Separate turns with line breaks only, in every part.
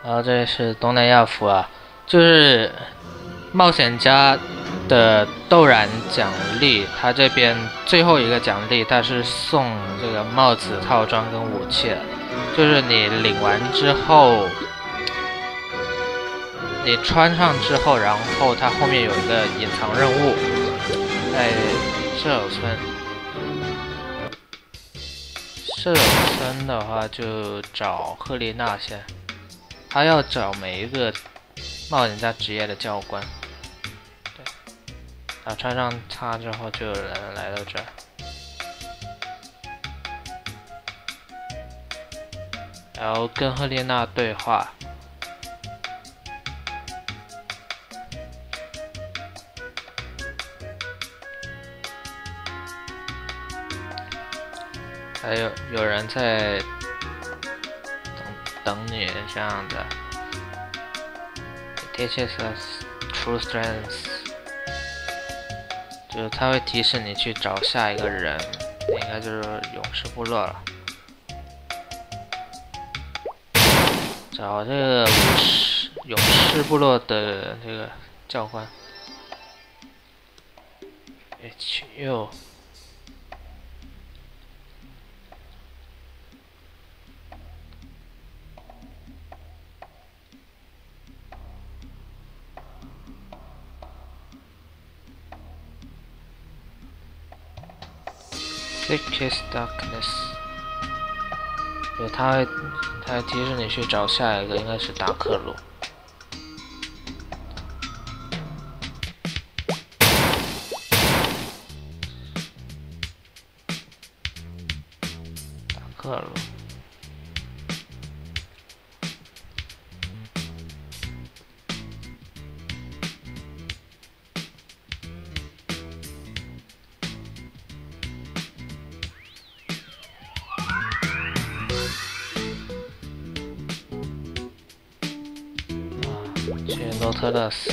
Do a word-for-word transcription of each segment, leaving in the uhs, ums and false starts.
然后这里是东南亚服啊，就是冒险家的斗染奖励，它这边最后一个奖励，它是送这个帽子套装跟武器的，就是你领完之后，你穿上之后，然后它后面有一个隐藏任务，在舍友村。舍友村的话，就找赫丽娜先，他要找每一个冒险家职业的教官。对，啊，穿上它之后，就有人来到这儿。然后跟赫丽娜对话。还有有人在等等你这样的 ，It teaches us true strength， 就是它会提示你去找下一个人，应该就是勇士部落了。找这个武士勇士部落的这个教官 ，H U。Thickest darkness， 对，它会它会提示你去找下一个，应该是达克鲁。达克鲁。去诺特勒斯，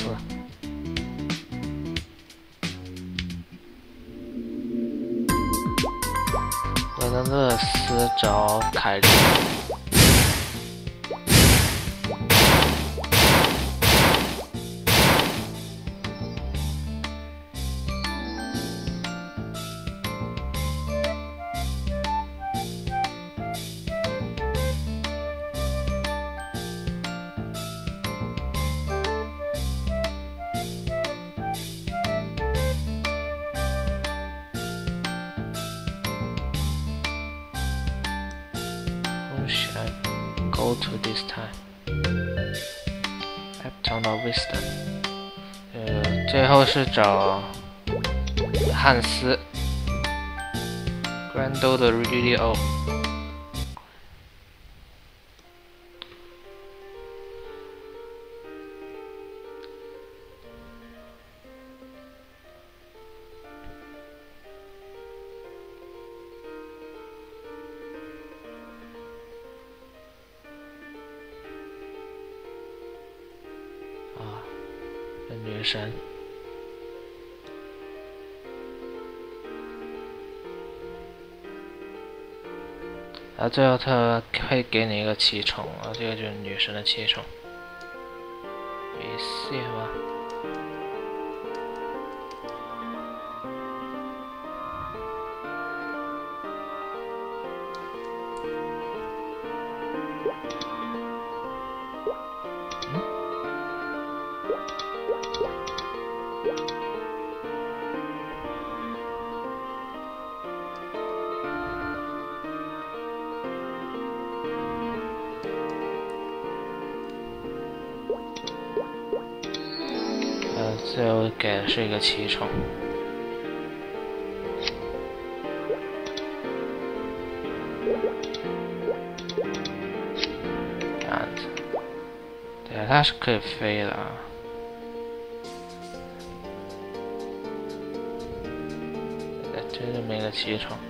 维诺特勒斯找凯莉。Go to this time. Uptown of Wisdom。呃，最后是找汉斯。Grando 的 Radio。女神，然后最后他会给你一个奇宠，然后这个就是女神的奇宠 ，receive 吧。最后给的是一个奇宠，这样子，对，它是可以飞的啊。对，这是没个奇宠。